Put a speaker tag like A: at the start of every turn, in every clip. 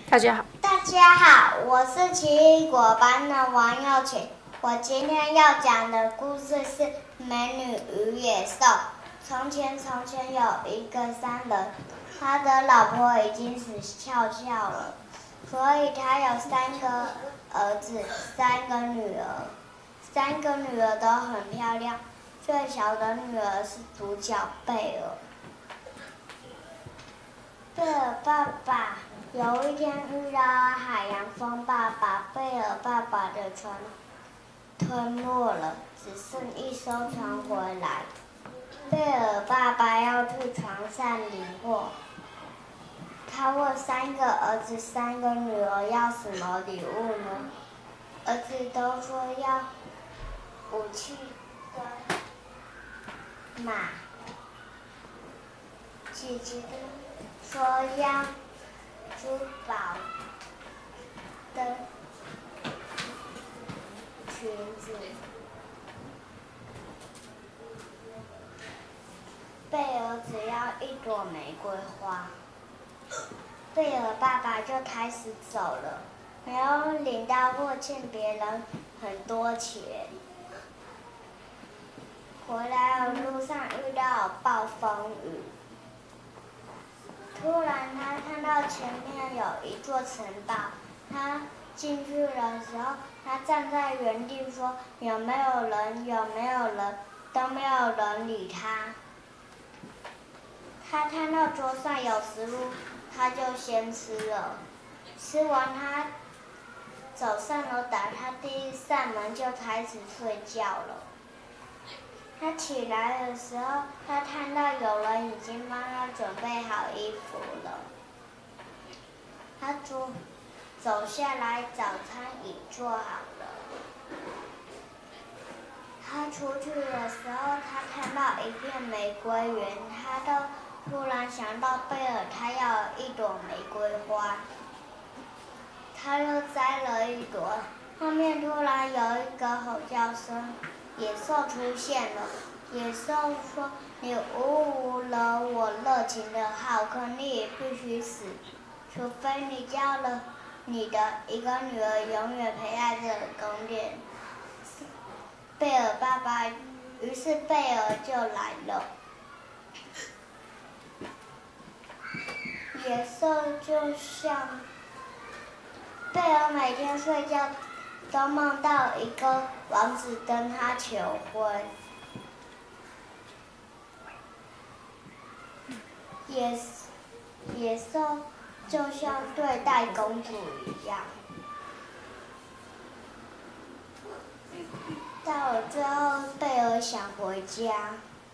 A: 大家好，我是奇异果班的王佑晴。我今天要讲的故事是《美女与野兽》。从前有一个商人，他的老婆已经死翘翘了，所以他有3个儿子，3个女儿。3个女儿都很漂亮，最小的女儿是主角贝尔。贝尔爸爸有一天遇到海洋风暴，把贝尔爸爸的船吞没了，只剩一艘船回来。贝尔爸爸要去船上领货，他问3个儿子、3个女儿要什么礼物呢？儿子都说要武器跟马，姐姐说要珠宝的裙子。贝尔只要1朵玫瑰花。贝尔爸爸就开始走了，没有领到货，欠别人很多钱。回来的路上遇到暴风雨，突然他看到前面有一座城堡，他进去的时候，他站在原地说有没有人，有没有人，都没有人理他。他看到桌上有食物，他就先吃了。吃完他走上楼，打开第一扇门就开始睡觉了。他起来的时候，他看到有人已经帮他准备好衣服了。他走下来，早餐已做好了。他出去的时候，他看到一片玫瑰园，他都突然想到贝尔，他要1朵玫瑰花，他又摘了1朵。后面突然有一个吼叫声，野兽出现了。野兽说：“你侮辱了我热情的浩克，你也必须死，除非你叫了你的1个女儿永远陪在这个宫殿。”贝尔爸爸，于是贝尔就来了。野兽就像贝尔每天睡觉都梦到一个王子跟他求婚。野兽就像对待公主一样。到了最后，贝尔想回家。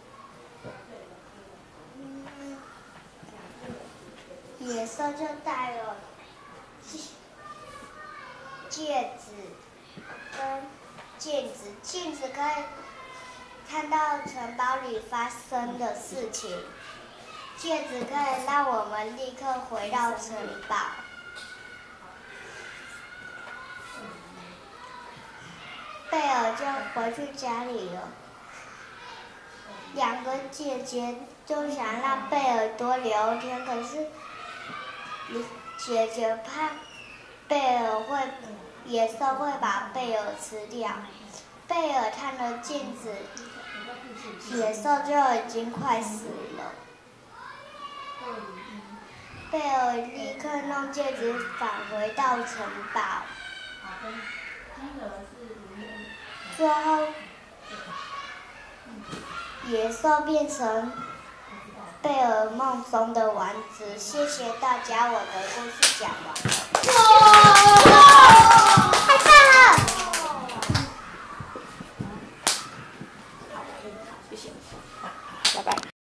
A: 野兽就带了戒指可以看到城堡里发生的事情，戒指可以让我们立刻回到城堡。贝尔就回去家里了。2个姐姐就想让贝尔多留一天，可是姐姐怕野兽会把贝尔吃掉。贝尔看了镜子，野兽就已经快死了。贝尔立刻弄戒指返回到城堡。最后，野兽变成贝尔梦中的王子。谢谢大家，我的故事讲完了。